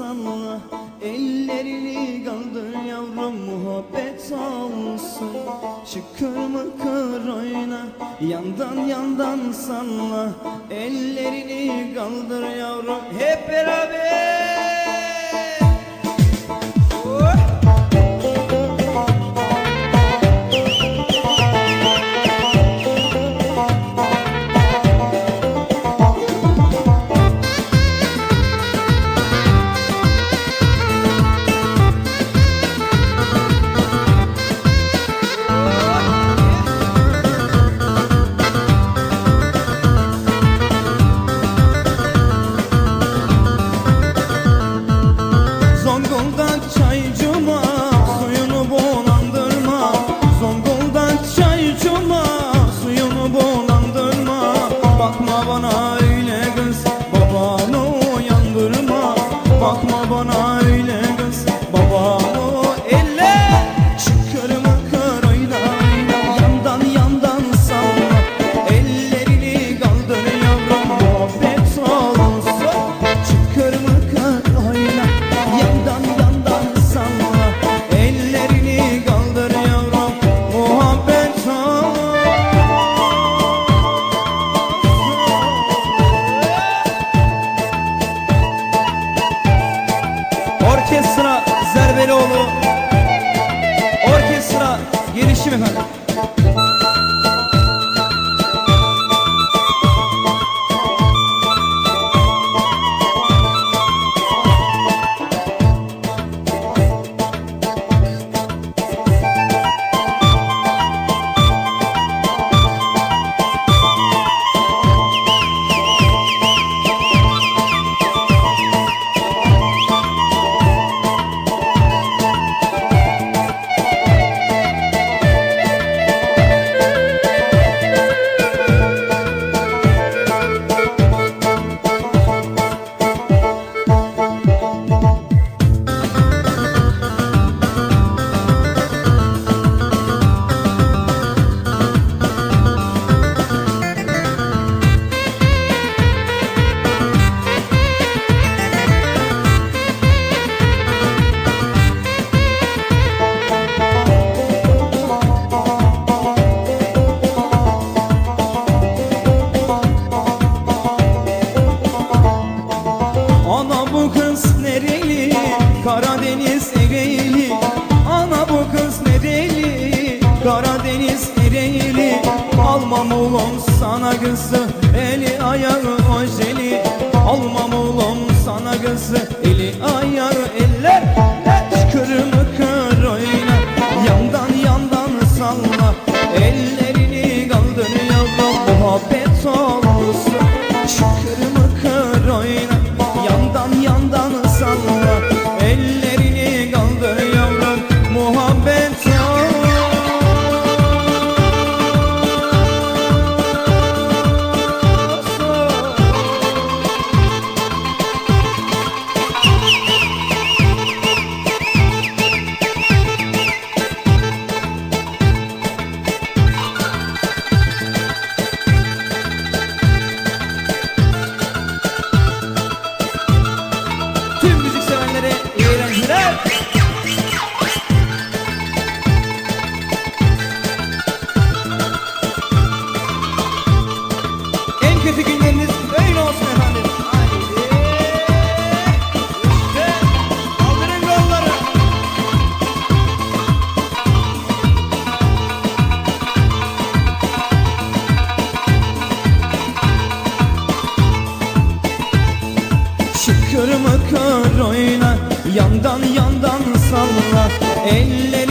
salla, ellerini kaldır yavrum, muhabbet olsun. Şıkır mıkır oyna, yandan yandan salla, ellerini kaldır yavrum, hep beraber. Bakma bana öyle kız, babanı uyandırma. Bakma bana öyle kız, babanı elle. Şıkır mıkır oyna oyna, yandan yandan salla, ellerini kaldır yavrum, muhabbet olsun. Şıkır mıkır oyna, yandan yandan salla, ellerini kaldır yavrum, muhabbet olsun. Orkestra Zerbelioğlu, orkestra gelişim efendim. Karadeniz Ereğli, ana bu kız nereli? Karadeniz Ereğli, almam oğlum sana kızı, eli ayağı ojeli. Almam oğlum sana kızı, eli ayağı eller. Şıkır mıkır oyna, yandan yandan salla, ellerini kaldır yavrum, muhabbet olsun. Şıkır mıkır oyna, yandan yandan salla, ellerini kaldır yavrum, muhabbet olsun. Tüm müzik sevenlere iyi eğlenceler. En kötü günleriniz böyle olsun efendim. Haydi. İşte kaldırın kolları. Şıkır mıkır oyna, yandan yandan salla, elleri